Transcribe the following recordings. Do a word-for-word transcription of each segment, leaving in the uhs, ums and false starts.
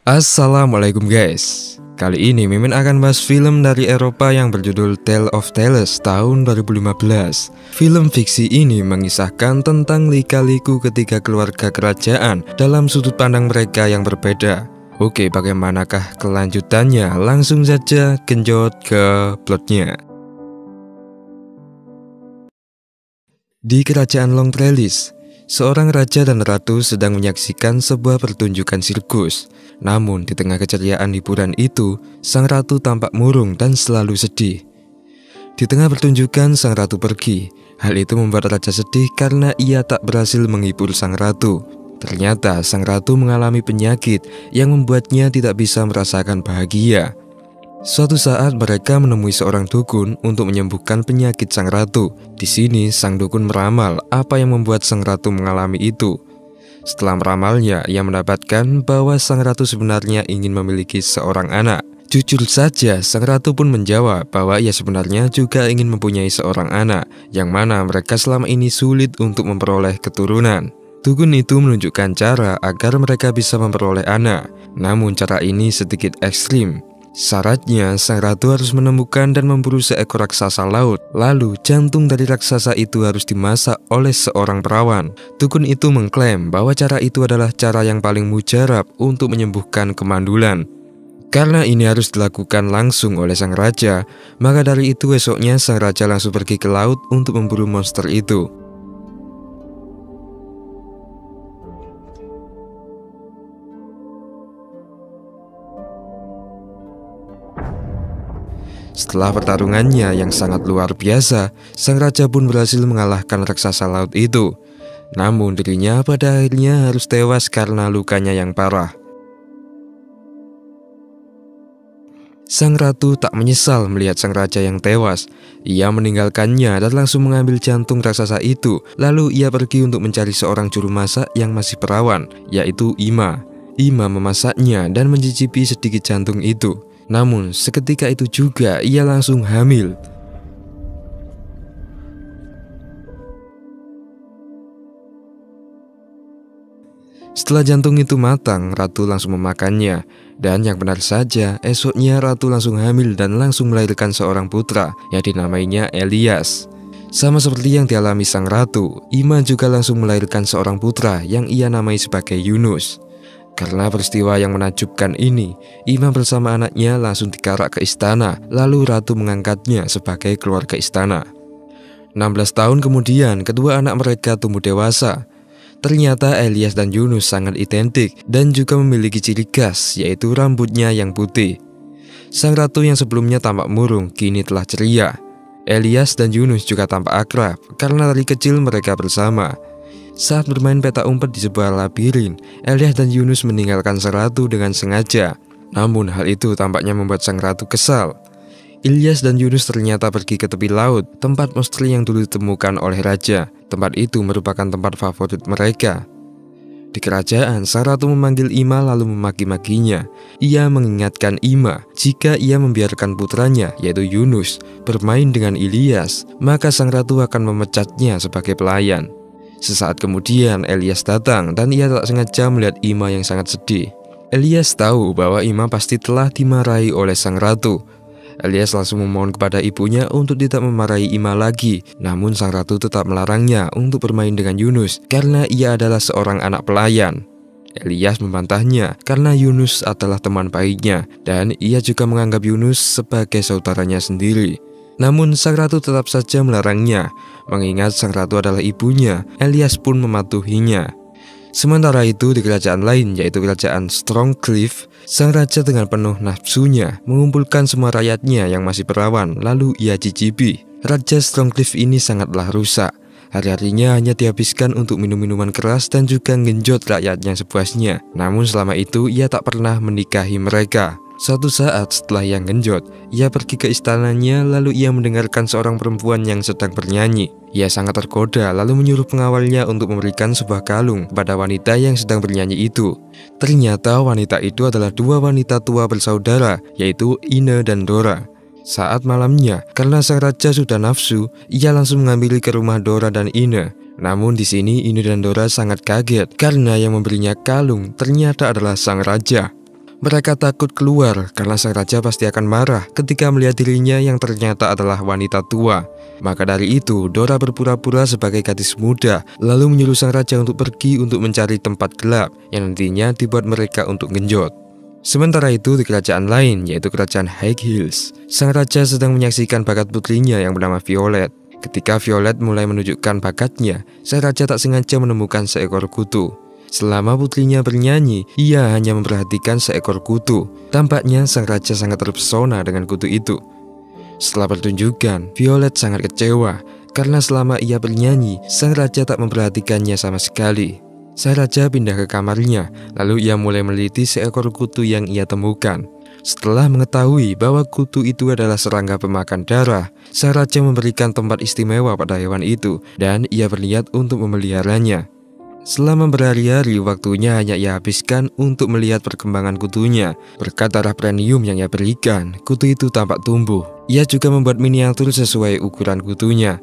Assalamualaikum guys. Kali ini Mimin akan bahas film dari Eropa yang berjudul Tale of Tales tahun dua ribu lima belas. Film fiksi ini mengisahkan tentang lika-liku ketiga keluarga kerajaan dalam sudut pandang mereka yang berbeda. Oke, bagaimanakah kelanjutannya? Langsung saja genjot ke plotnya. Di kerajaan Long Trellis, seorang raja dan ratu sedang menyaksikan sebuah pertunjukan sirkus. Namun di tengah keceriaan hiburan itu, sang ratu tampak murung dan selalu sedih. Di tengah pertunjukan, sang ratu pergi. Hal itu membuat raja sedih karena ia tak berhasil menghibur sang ratu. Ternyata sang ratu mengalami penyakit yang membuatnya tidak bisa merasakan bahagia. Suatu saat mereka menemui seorang dukun untuk menyembuhkan penyakit sang ratu. Di sini sang dukun meramal apa yang membuat sang ratu mengalami itu. Setelah meramalnya, ia mendapatkan bahwa sang ratu sebenarnya ingin memiliki seorang anak. Jujur saja, sang ratu pun menjawab bahwa ia sebenarnya juga ingin mempunyai seorang anak, yang mana mereka selama ini sulit untuk memperoleh keturunan. Dukun itu menunjukkan cara agar mereka bisa memperoleh anak, namun cara ini sedikit ekstrim. Syaratnya, sang ratu harus menemukan dan memburu seekor raksasa laut. Lalu, jantung dari raksasa itu harus dimasak oleh seorang perawan. Dukun itu mengklaim bahwa cara itu adalah cara yang paling mujarab untuk menyembuhkan kemandulan. Karena ini harus dilakukan langsung oleh sang raja, maka dari itu esoknya sang raja langsung pergi ke laut untuk memburu monster itu. Setelah pertarungannya yang sangat luar biasa, sang raja pun berhasil mengalahkan raksasa laut itu. Namun dirinya pada akhirnya harus tewas karena lukanya yang parah. Sang ratu tak menyesal melihat sang raja yang tewas. Ia meninggalkannya dan langsung mengambil jantung raksasa itu. Lalu ia pergi untuk mencari seorang juru masak yang masih perawan, yaitu Ima. Ima memasaknya dan mencicipi sedikit jantung itu. Namun seketika itu juga ia langsung hamil. Setelah jantung itu matang, ratu langsung memakannya. Dan yang benar saja, esoknya ratu langsung hamil dan langsung melahirkan seorang putra yang dinamainya Elias. Sama seperti yang dialami sang ratu, Ima juga langsung melahirkan seorang putra yang ia namai sebagai Yunus. Karena peristiwa yang menakjubkan ini, Ima bersama anaknya langsung dikarak ke istana, lalu ratu mengangkatnya sebagai keluarga istana. enam belas tahun kemudian, kedua anak mereka tumbuh dewasa. Ternyata Elias dan Yunus sangat identik dan juga memiliki ciri khas, yaitu rambutnya yang putih. Sang ratu yang sebelumnya tampak murung, kini telah ceria. Elias dan Yunus juga tampak akrab, karena dari kecil mereka bersama. Saat bermain peta umpet di sebuah labirin, Elias dan Yunus meninggalkan sang ratu dengan sengaja. Namun hal itu tampaknya membuat sang ratu kesal. Elias dan Yunus ternyata pergi ke tepi laut, tempat monster yang dulu ditemukan oleh raja. Tempat itu merupakan tempat favorit mereka. Di kerajaan, sang ratu memanggil Ima lalu memaki-makinya. Ia mengingatkan Ima, jika ia membiarkan putranya, yaitu Yunus, bermain dengan Elias, maka sang ratu akan memecatnya sebagai pelayan. Sesaat kemudian Elias datang dan ia tak sengaja melihat Ima yang sangat sedih. Elias tahu bahwa Ima pasti telah dimarahi oleh sang ratu. Elias langsung memohon kepada ibunya untuk tidak memarahi Ima lagi. Namun sang ratu tetap melarangnya untuk bermain dengan Yunus karena ia adalah seorang anak pelayan. Elias membantahnya karena Yunus adalah teman baiknya dan ia juga menganggap Yunus sebagai saudaranya sendiri. Namun sang ratu tetap saja melarangnya. Mengingat sang ratu adalah ibunya, Elias pun mematuhinya. Sementara itu di kerajaan lain, yaitu kerajaan Strongcliff, sang raja dengan penuh nafsunya mengumpulkan semua rakyatnya yang masih perawan, lalu ia cicipi. Raja Strongcliff ini sangatlah rusak. Hari-harinya hanya dihabiskan untuk minum minuman keras dan juga ngenjot rakyatnya sepuasnya. Namun selama itu ia tak pernah menikahi mereka. Suatu saat setelah ia genjot, ia pergi ke istananya lalu ia mendengarkan seorang perempuan yang sedang bernyanyi. Ia sangat tergoda lalu menyuruh pengawalnya untuk memberikan sebuah kalung kepada wanita yang sedang bernyanyi itu. Ternyata wanita itu adalah dua wanita tua bersaudara, yaitu Ine dan Dora. Saat malamnya, karena sang raja sudah nafsu, ia langsung mengambil ke rumah Dora dan Ine. Namun di sini Ine dan Dora sangat kaget karena yang memberinya kalung ternyata adalah sang raja. Mereka takut keluar karena sang raja pasti akan marah ketika melihat dirinya yang ternyata adalah wanita tua. Maka dari itu, Dora berpura-pura sebagai gadis muda, lalu menyuruh sang raja untuk pergi untuk mencari tempat gelap yang nantinya dibuat mereka untuk genjot. Sementara itu di kerajaan lain, yaitu kerajaan High Hills, sang raja sedang menyaksikan bakat putrinya yang bernama Violet. Ketika Violet mulai menunjukkan bakatnya, sang raja tak sengaja menemukan seekor kutu. Selama putrinya bernyanyi, ia hanya memperhatikan seekor kutu. Tampaknya sang raja sangat terpesona dengan kutu itu. Setelah pertunjukan, Violet sangat kecewa karena selama ia bernyanyi, sang raja tak memperhatikannya sama sekali. Sang raja pindah ke kamarnya, lalu ia mulai meneliti seekor kutu yang ia temukan. Setelah mengetahui bahwa kutu itu adalah serangga pemakan darah, sang raja memberikan tempat istimewa pada hewan itu dan ia berniat untuk memeliharanya. Selama berhari-hari, waktunya hanya ia habiskan untuk melihat perkembangan kutunya. Berkat darah premium yang ia berikan, kutu itu tampak tumbuh. Ia juga membuat miniatur sesuai ukuran kutunya.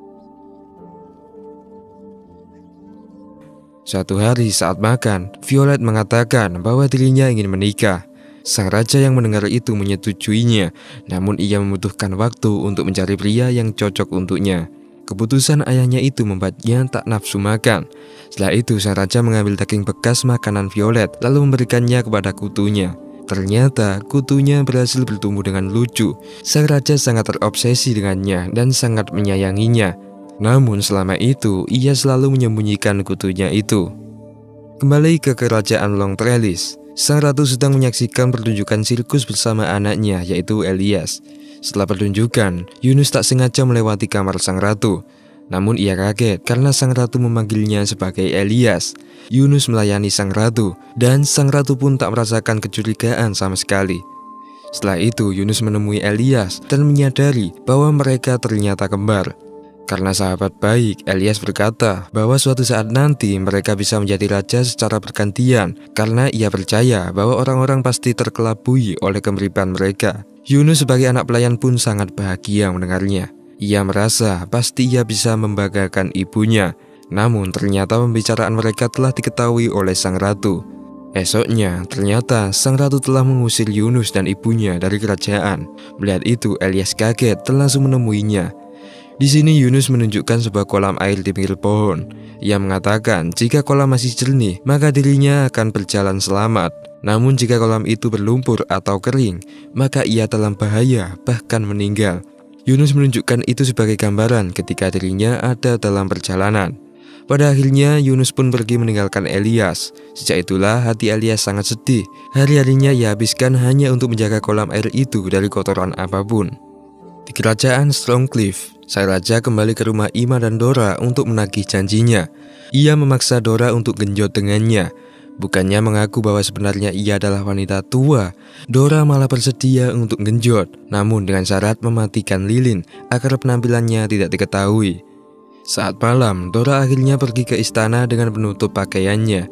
Suatu hari saat makan, Violet mengatakan bahwa dirinya ingin menikah. Sang raja yang mendengar itu menyetujuinya, namun ia membutuhkan waktu untuk mencari pria yang cocok untuknya. Keputusan ayahnya itu membuatnya tak nafsu makan. Setelah itu, sang raja mengambil daging bekas makanan Violet lalu memberikannya kepada kutunya. Ternyata kutunya berhasil bertumbuh dengan lucu. Sang raja sangat terobsesi dengannya dan sangat menyayanginya. Namun selama itu, ia selalu menyembunyikan kutunya itu. Kembali ke kerajaan Long Trellis, sang ratu sedang menyaksikan pertunjukan sirkus bersama anaknya, yaitu Elias. Setelah pertunjukan, Yunus tak sengaja melewati kamar sang ratu. Namun ia kaget karena sang ratu memanggilnya sebagai Elias. Yunus melayani sang ratu, dan sang ratu pun tak merasakan kecurigaan sama sekali. Setelah itu, Yunus menemui Elias dan menyadari bahwa mereka ternyata kembar. Karena sahabat baik, Elias berkata bahwa suatu saat nanti mereka bisa menjadi raja secara bergantian karena ia percaya bahwa orang-orang pasti terkelabui oleh kemiripan mereka. Yunus sebagai anak pelayan pun sangat bahagia mendengarnya. Ia merasa pasti ia bisa membanggakan ibunya. Namun ternyata pembicaraan mereka telah diketahui oleh sang ratu. Esoknya, ternyata sang ratu telah mengusir Yunus dan ibunya dari kerajaan. Melihat itu, Elias kaget dan langsung menemuinya. Di sini Yunus menunjukkan sebuah kolam air di pinggir pohon. Ia mengatakan jika kolam masih jernih, maka dirinya akan berjalan selamat. Namun jika kolam itu berlumpur atau kering, maka ia dalam bahaya, bahkan meninggal. Yunus menunjukkan itu sebagai gambaran ketika dirinya ada dalam perjalanan. Pada akhirnya Yunus pun pergi meninggalkan Elias. Sejak itulah hati Elias sangat sedih. Hari-harinya ia habiskan hanya untuk menjaga kolam air itu dari kotoran apapun. Di kerajaan Strongcliff, sang raja kembali ke rumah Ima dan Dora untuk menagih janjinya. Ia memaksa Dora untuk genjot dengannya. Bukannya mengaku bahwa sebenarnya ia adalah wanita tua, Dora malah bersedia untuk genjot, namun dengan syarat mematikan lilin agar penampilannya tidak diketahui. Saat malam, Dora akhirnya pergi ke istana dengan menutup pakaiannya.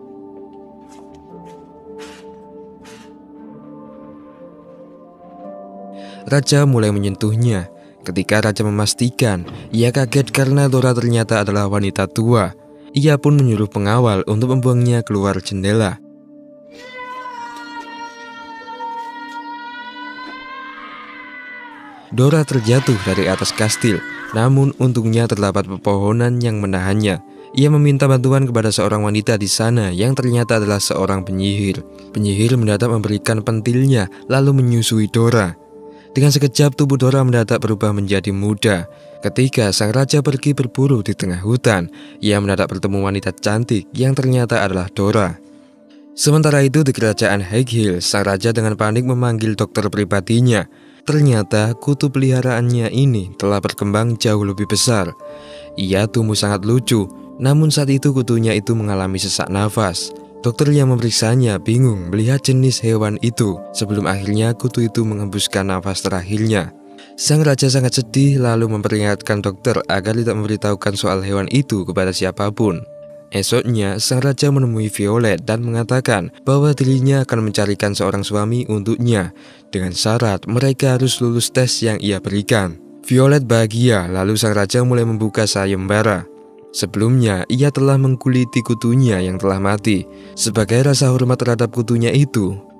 Raja mulai menyentuhnya. Ketika raja memastikan, ia kaget karena Dora ternyata adalah wanita tua. Ia pun menyuruh pengawal untuk membuangnya keluar jendela. Dora terjatuh dari atas kastil, namun untungnya terdapat pepohonan yang menahannya. Ia meminta bantuan kepada seorang wanita di sana yang ternyata adalah seorang penyihir. Penyihir mendadak memberikan pentilnya lalu menyusui Dora. Dengan sekejap tubuh Dora mendadak berubah menjadi muda. Ketika sang raja pergi berburu di tengah hutan, ia mendadak bertemu wanita cantik yang ternyata adalah Dora. Sementara itu di kerajaan High Hills, sang raja dengan panik memanggil dokter pribadinya. Ternyata kutu peliharaannya ini telah berkembang jauh lebih besar. Ia tumbuh sangat lucu, namun saat itu kutunya itu mengalami sesak nafas. Dokter yang memeriksanya bingung melihat jenis hewan itu sebelum akhirnya kutu itu mengembuskan nafas terakhirnya. Sang raja sangat sedih lalu memperingatkan dokter agar tidak memberitahukan soal hewan itu kepada siapapun. Esoknya, sang raja menemui Violet dan mengatakan bahwa dirinya akan mencarikan seorang suami untuknya dengan syarat mereka harus lulus tes yang ia berikan. Violet bahagia, lalu sang raja mulai membuka sayembara. Sebelumnya, ia telah mengkuliti kutunya yang telah mati. Sebagai rasa hormat terhadap kutunya itu,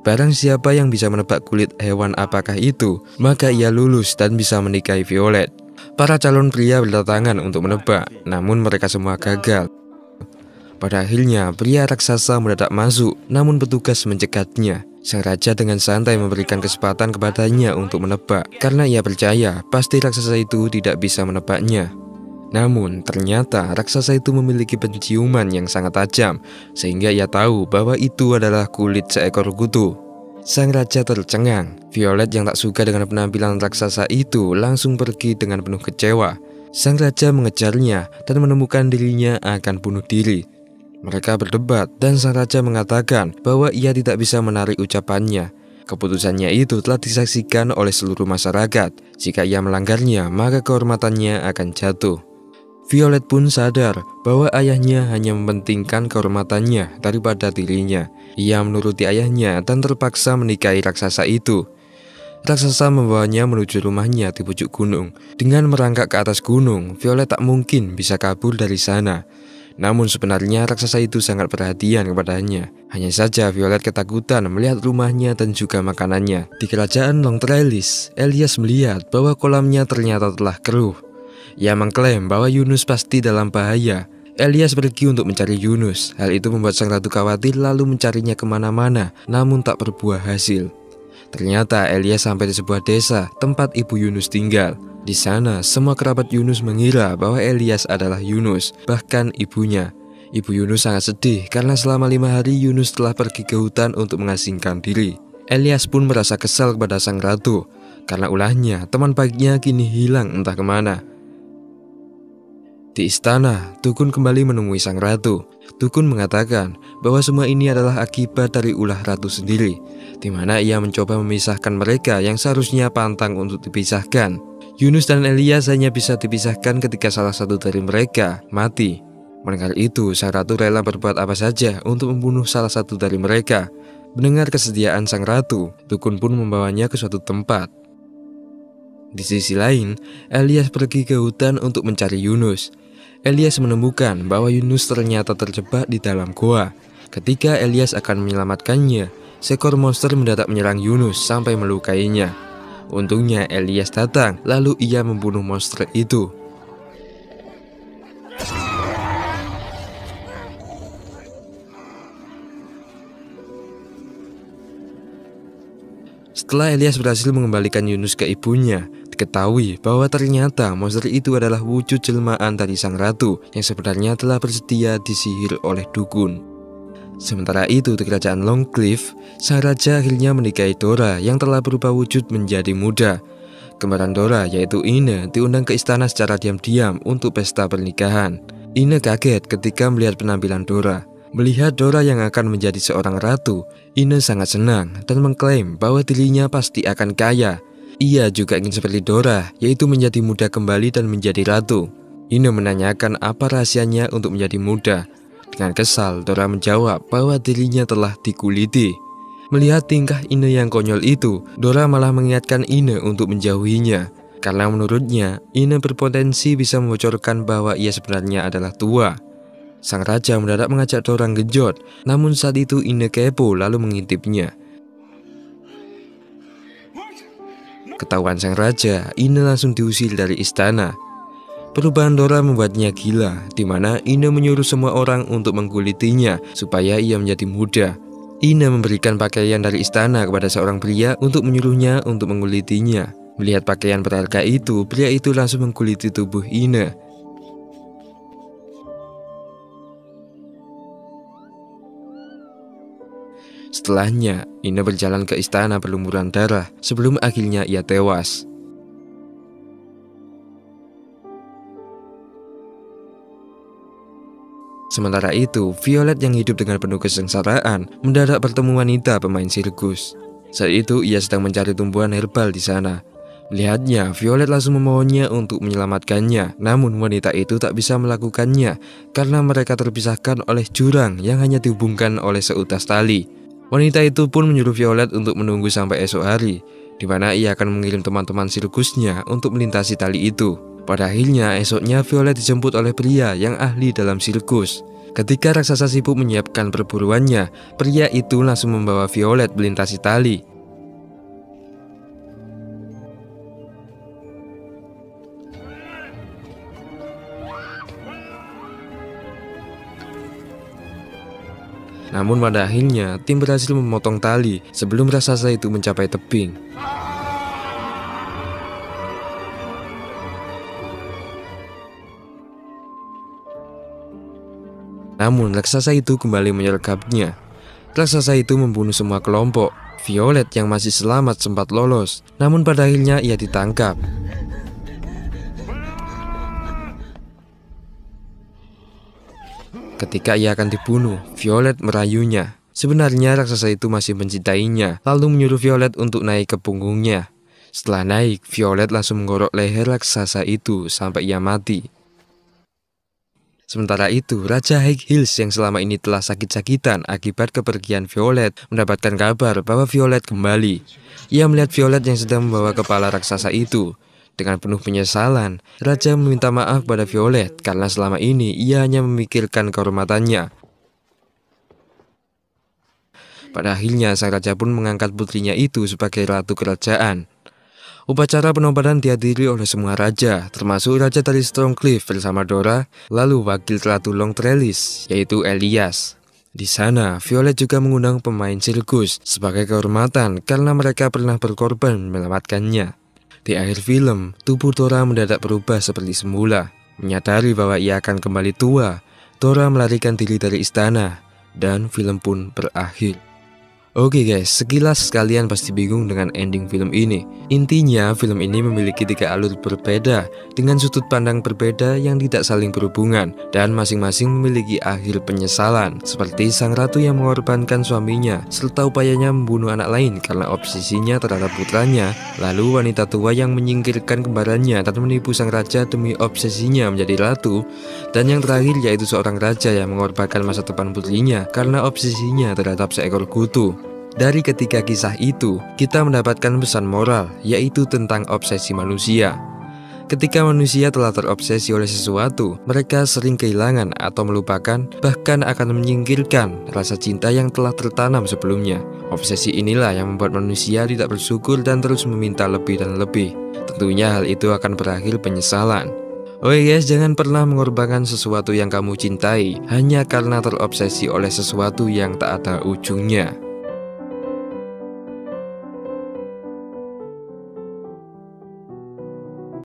Barang siapa yang bisa menebak kulit hewan apakah itu, maka ia lulus dan bisa menikahi Violet. Para calon pria berdatangan untuk menebak, namun mereka semua gagal. Pada akhirnya, pria raksasa mendadak masuk, namun petugas mencegahnya. Sang raja dengan santai memberikan kesempatan kepadanya untuk menebak, karena ia percaya pasti raksasa itu tidak bisa menebaknya. Namun, ternyata raksasa itu memiliki penciuman yang sangat tajam, sehingga ia tahu bahwa itu adalah kulit seekor kutu. Sang raja tercengang. Violet yang tak suka dengan penampilan raksasa itu langsung pergi dengan penuh kecewa. Sang raja mengejarnya dan menemukan dirinya akan bunuh diri. Mereka berdebat dan sang raja mengatakan bahwa ia tidak bisa menarik ucapannya. Keputusannya itu telah disaksikan oleh seluruh masyarakat. Jika ia melanggarnya, maka kehormatannya akan jatuh. Violet pun sadar bahwa ayahnya hanya mementingkan kehormatannya daripada dirinya. Ia menuruti ayahnya dan terpaksa menikahi raksasa itu. Raksasa membawanya menuju rumahnya di pucuk gunung. Dengan merangkak ke atas gunung, Violet tak mungkin bisa kabur dari sana. Namun sebenarnya raksasa itu sangat perhatian kepadanya. Hanya saja Violet ketakutan melihat rumahnya dan juga makanannya. Di kerajaan Long Trellis, Elias melihat bahwa kolamnya ternyata telah keruh. Ia mengklaim bahwa Yunus pasti dalam bahaya. Elias pergi untuk mencari Yunus. Hal itu membuat sang ratu khawatir lalu mencarinya kemana-mana, namun tak berbuah hasil. Ternyata Elias sampai di sebuah desa tempat ibu Yunus tinggal. Di sana, semua kerabat Yunus mengira bahwa Elias adalah Yunus, bahkan ibunya. Ibu Yunus sangat sedih karena selama lima hari Yunus telah pergi ke hutan untuk mengasingkan diri. Elias pun merasa kesal kepada sang ratu, karena ulahnya teman baiknya kini hilang entah kemana. Di istana, Tukun kembali menemui sang ratu. Tukun mengatakan bahwa semua ini adalah akibat dari ulah ratu sendiri, di mana ia mencoba memisahkan mereka yang seharusnya pantang untuk dipisahkan. Yunus dan Elias hanya bisa dipisahkan ketika salah satu dari mereka mati. Mendengar itu, sang ratu rela berbuat apa saja untuk membunuh salah satu dari mereka. Mendengar kesediaan sang ratu, Tukun pun membawanya ke suatu tempat. Di sisi lain, Elias pergi ke hutan untuk mencari Yunus. Elias menemukan bahwa Yunus ternyata terjebak di dalam goa. Ketika Elias akan menyelamatkannya, seekor monster mendadak menyerang Yunus sampai melukainya. Untungnya Elias datang, lalu ia membunuh monster itu. Setelah Elias berhasil mengembalikan Yunus ke ibunya, diketahui bahwa ternyata monster itu adalah wujud jelmaan dari sang ratu yang sebenarnya telah bersedia disihir oleh dukun. Sementara itu di kerajaan Longcliff, sang raja akhirnya menikahi Dora yang telah berubah wujud menjadi muda. Kembaran Dora yaitu Ine diundang ke istana secara diam-diam untuk pesta pernikahan. Ine kaget ketika melihat penampilan Dora. Melihat Dora yang akan menjadi seorang ratu, Ine sangat senang dan mengklaim bahwa dirinya pasti akan kaya. Ia juga ingin seperti Dora, yaitu menjadi muda kembali dan menjadi ratu. Ine menanyakan apa rahasianya untuk menjadi muda. Dengan kesal, Dora menjawab bahwa dirinya telah dikuliti. Melihat tingkah Ine yang konyol itu, Dora malah mengingatkan Ine untuk menjauhinya. Karena menurutnya, Ine berpotensi bisa membocorkan bahwa ia sebenarnya adalah tua. Sang raja mendadak mengajak Dora genjot, namun saat itu Ine kepo lalu mengintipnya. Ketahuan sang raja, Ine langsung diusir dari istana. Perubahan Dora membuatnya gila, di mana Ine menyuruh semua orang untuk mengkulitinya supaya ia menjadi muda. Ine memberikan pakaian dari istana kepada seorang pria untuk menyuruhnya untuk mengkulitinya. Melihat pakaian berharga itu, pria itu langsung mengkuliti tubuh Ine. Setelahnya, Ine berjalan ke istana berlumuran darah sebelum akhirnya ia tewas. Sementara itu, Violet yang hidup dengan penuh kesengsaraan mendadak bertemu wanita pemain sirkus. Saat itu, ia sedang mencari tumbuhan herbal di sana. Melihatnya, Violet langsung memohonnya untuk menyelamatkannya. Namun wanita itu tak bisa melakukannya karena mereka terpisahkan oleh jurang yang hanya dihubungkan oleh seutas tali. Wanita itu pun menyuruh Violet untuk menunggu sampai esok hari, di mana ia akan mengirim teman-teman sirkusnya untuk melintasi tali itu. Pada akhirnya esoknya Violet dijemput oleh pria yang ahli dalam sirkus. Ketika raksasa sibuk menyiapkan perburuannya, pria itu langsung membawa Violet melintasi tali. Namun pada akhirnya, tim berhasil memotong tali sebelum raksasa itu mencapai tebing. Namun raksasa itu kembali menyergapnya. Raksasa itu membunuh semua kelompok. Violet yang masih selamat sempat lolos, namun pada akhirnya ia ditangkap. Ketika ia akan dibunuh, Violet merayunya. Sebenarnya raksasa itu masih mencintainya, lalu menyuruh Violet untuk naik ke punggungnya. Setelah naik, Violet langsung menggorok leher raksasa itu sampai ia mati. Sementara itu, Raja High Hills yang selama ini telah sakit-sakitan akibat kepergian Violet mendapatkan kabar bahwa Violet kembali. Ia melihat Violet yang sedang membawa kepala raksasa itu. Dengan penuh penyesalan, Raja meminta maaf pada Violet karena selama ini ia hanya memikirkan kehormatannya. Pada akhirnya, sang raja pun mengangkat putrinya itu sebagai ratu kerajaan. Upacara penobatan dihadiri oleh semua raja, termasuk Raja dari Stormcleave bersama Dora, lalu wakil Ratu Long Trellis, yaitu Elias. Di sana, Violet juga mengundang pemain sirkus sebagai kehormatan karena mereka pernah berkorban menyelamatkannya. Di akhir film, tubuh Dora mendadak berubah seperti semula. Menyadari bahwa ia akan kembali tua, Dora melarikan diri dari istana, dan film pun berakhir. Oke guys, sekilas kalian pasti bingung dengan ending film ini. Intinya, film ini memiliki tiga alur berbeda dengan sudut pandang berbeda yang tidak saling berhubungan dan masing-masing memiliki akhir penyesalan, seperti sang ratu yang mengorbankan suaminya serta upayanya membunuh anak lain karena obsesinya terhadap putranya, lalu wanita tua yang menyingkirkan kembarannya dan menipu sang raja demi obsesinya menjadi ratu, dan yang terakhir yaitu seorang raja yang mengorbankan masa depan putrinya karena obsesinya terhadap seekor kutu. Dari ketiga kisah itu, kita mendapatkan pesan moral, yaitu tentang obsesi manusia. Ketika manusia telah terobsesi oleh sesuatu, mereka sering kehilangan atau melupakan, bahkan akan menyingkirkan rasa cinta yang telah tertanam sebelumnya. Obsesi inilah yang membuat manusia tidak bersyukur dan terus meminta lebih dan lebih. Tentunya hal itu akan berakhir penyesalan. Oke guys, jangan pernah mengorbankan sesuatu yang kamu cintai hanya karena terobsesi oleh sesuatu yang tak ada ujungnya.